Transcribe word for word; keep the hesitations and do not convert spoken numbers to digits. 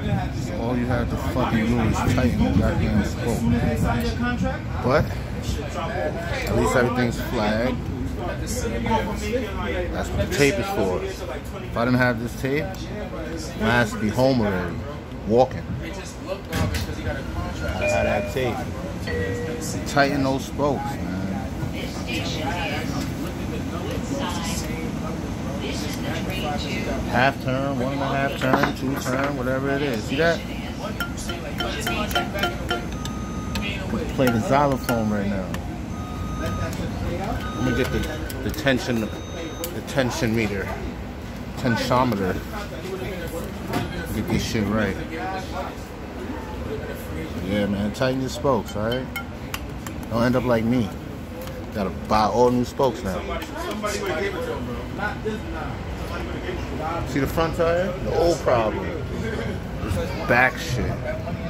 So all you have to fucking do is tighten the goddamn spoke. But at least everything's flagged. That's what the tape is for. If I didn't have this tape, my ass would be home already, walking. I had that tape. Tighten those spokes, man. Half turn, one and a half turn, two turn, whatever it is. See that? Play the xylophone right now. Let me get the, the tension, the tension meter, tensiometer. Get this shit right. Yeah, man, tighten your spokes, all right? Don't end up like me. Gotta buy all new spokes now. See the front tire? The old problem. This back shit.